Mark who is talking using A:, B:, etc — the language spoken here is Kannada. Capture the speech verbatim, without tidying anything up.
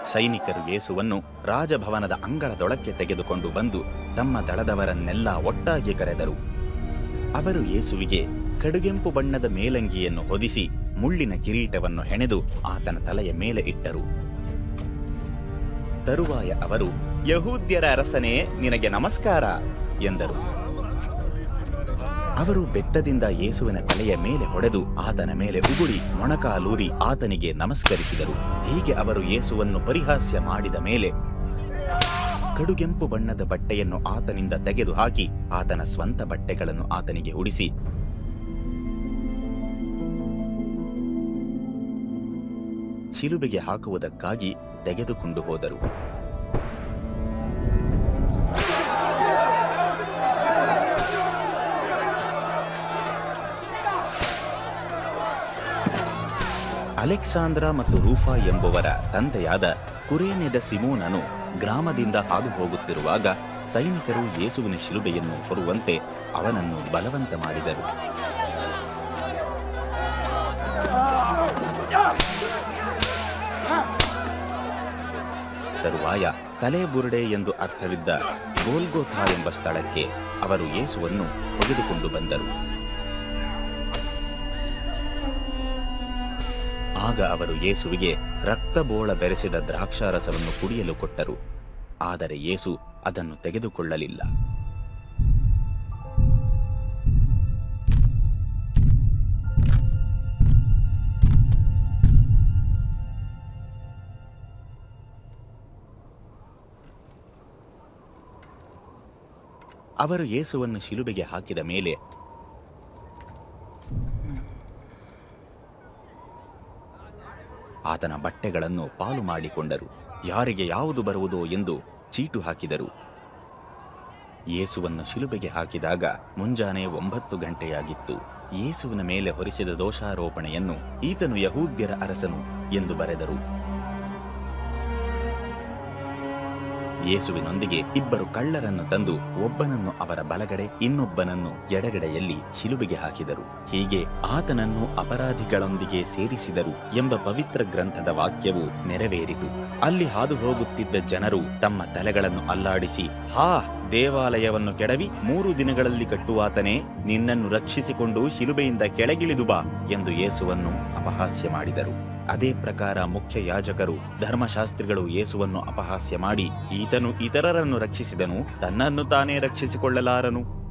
A: ಸೈನಿಕರು ಯೇಸುವನ್ನು ರಾಜಭವನದ ಅಂಗಳದೊಳಕ್ಕೆ ತೆಗೆದುಕೊಂಡು ಬಂದು ತಮ್ಮ ದಳದವರನ್ನೆಲ್ಲ ಒಟ್ಟಾಗಿ ಕರೆದರು. ಅವರು ಯೇಸುವಿಗೆ ಕಡುಗೆಂಪು ಬಣ್ಣದ ಮೇಲಂಗಿಯನ್ನು ಹೊದಿಸಿ ಮುಳ್ಳಿನ ಕಿರೀಟವನ್ನು ಹೆಣೆದು ಆತನ ತಲೆಯ ಮೇಲೆ ಇಟ್ಟರು. ತರುವಾಯ ಅವರು, ಯಹೂದ್ಯರ ಅರಸನೇ, ನಿನಗೆ ನಮಸ್ಕಾರ ಎಂದರು. ಅವರು ಬೆತ್ತದಿಂದ ಯೇಸುವಿನ ತಲೆಯ ಮೇಲೆ ಹೊಡೆದು ಆತನ ಮೇಲೆ ಉಗುಳಿ ಮೊಣಕಾಲೂರಿ ಆತನಿಗೆ ನಮಸ್ಕರಿಸಿದರು. ಹೀಗೆ ಅವರು ಯೇಸುವನ್ನು ಪರಿಹಾಸ್ಯ ಮಾಡಿದ ಮೇಲೆ ಕಡುಗೆಂಪು ಬಣ್ಣದ ಬಟ್ಟೆಯನ್ನು ಆತನಿಂದ ತೆಗೆದುಹಾಕಿ ಆತನ ಸ್ವಂತ ಬಟ್ಟೆಗಳನ್ನು ಆತನಿಗೆ ಉಡಿಸಿ ಶಿಲುಬೆಗೆ ಹಾಕುವುದಕ್ಕಾಗಿ ತೆಗೆದುಕೊಂಡು ಹೋದರು. ಅಲೆಕ್ಸಾಂದ್ರ ಮತ್ತು ರೂಫಾ ಎಂಬುವರ ತಂದೆಯಾದ ಕುರೇನೆದ ಸಿಮೋನನು ಗ್ರಾಮದಿಂದ ಹಾದು ಹೋಗುತ್ತಿರುವಾಗ ಸೈನಿಕರು ಯೇಸುವಿನ ಶಿಲುಬೆಯನ್ನು ಹೊರುವಂತೆ ಅವನನ್ನು ಬಲವಂತ ಮಾಡಿದರು. ತರುವಾಯ ತಲೆಬುರುಡೆ ಎಂದು ಅರ್ಥವಿದ್ದ ಗೋಲ್ಗೋಥಾ ಎಂಬ ಸ್ಥಳಕ್ಕೆ ಅವರು ಯೇಸುವನ್ನು ತೆಗೆದುಕೊಂಡು ಬಂದರು. ಆಗ ಅವರು ಯೇಸುವಿಗೆ ರಕ್ತಬೋಳ ಬೆರೆಸಿದ ದ್ರಾಕ್ಷಾರಸವನ್ನು ಕುಡಿಯಲು ಕೊಟ್ಟರು. ಆದರೆ ಯೇಸು ಅದನ್ನು ತೆಗೆದುಕೊಳ್ಳಲಿಲ್ಲ. ಅವರು ಯೇಸುವನ್ನು ಶಿಲುಬೆಗೆ ಹಾಕಿದ ಮೇಲೆ ಆತನ ಬಟ್ಟೆಗಳನ್ನು ಪಾಲು ಮಾಡಿಕೊಂಡರು. ಯಾರಿಗೆ ಯಾವುದು ಬರುವುದೋ ಎಂದು ಚೀಟು ಹಾಕಿದರು. ಯೇಸುವನ್ನು ಶಿಲುಬೆಗೆ ಹಾಕಿದಾಗ ಮುಂಜಾನೆ ಒಂಬತ್ತು ಗಂಟೆಯಾಗಿತ್ತು. ಯೇಸುವಿನ ಮೇಲೆ ಹೊರಿಸಿದ ದೋಷಾರೋಪಣೆಯನ್ನು ಈತನು ಯಹೂದ್ಯರ ಅರಸನು ಎಂದು ಬರೆದರು. ಯೇಸುವಿನೊಂದಿಗೆ ಇಬ್ಬರು ಕಳ್ಳರನ್ನು ತಂದು ಒಬ್ಬನನ್ನು ಅವರ ಬಲಗಡೆ ಇನ್ನೊಬ್ಬನನ್ನು ಎಡಗಡೆಯಲ್ಲಿ ಶಿಲುಬೆಗೆ ಹಾಕಿದರು. ಹೀಗೆ ಆತನನ್ನು ಅಪರಾಧಿಗಳೊಂದಿಗೆ ಸೇರಿಸಿದರು ಎಂಬ ಪವಿತ್ರ ಗ್ರಂಥದ ವಾಕ್ಯವು ನೆರವೇರಿತು. ಅಲ್ಲಿ ಹಾದು ಹೋಗುತ್ತಿದ್ದ ಜನರು ತಮ್ಮ ತಲೆಗಳನ್ನು ಅಲ್ಲಾಡಿಸಿ, ಹಾ, ದೇವಾಲಯವನ್ನು ಕೆಡವಿ ಮೂರು ದಿನಗಳಲ್ಲಿ ಕಟ್ಟುವಾತನೇ, ನಿನ್ನನ್ನು ರಕ್ಷಿಸಿಕೊಂಡು ಶಿಲುಬೆಯಿಂದ ಕೆಳಗಿಳಿದು ಬಾ ಎಂದು ಯೇಸುವನ್ನು ಅಪಹಾಸ್ಯ ಮಾಡಿದರು. ಅದೇ ಪ್ರಕಾರ ಮುಖ್ಯ ಯಾಜಕರು, ಧರ್ಮಶಾಸ್ತ್ರಿಗಳು ಯೇಸುವನ್ನು ಅಪಹಾಸ್ಯ ಮಾಡಿ, ಈತನು ಇತರರನ್ನು ರಕ್ಷಿಸಿದನು, ತನ್ನನ್ನು ತಾನೇ ರಕ್ಷಿಸಿಕೊಳ್ಳಲಾರನು